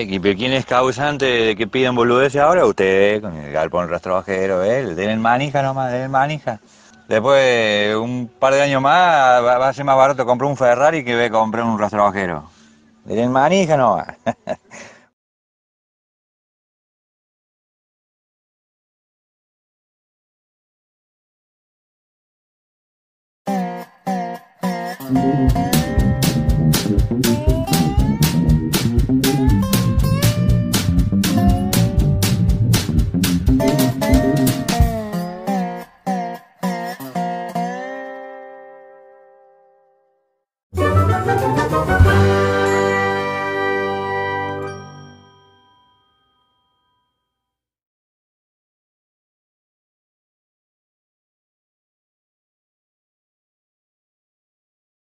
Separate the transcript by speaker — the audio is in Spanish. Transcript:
Speaker 1: pero ¿quién es causante de que piden boludeces ahora? Ustedes, con el galpón rastrojero, él. Denle manija nomás, denle manija. Después, un par de años más, va a ser más barato comprar un Ferrari que comprar un rastrojero. Denle manija nomás.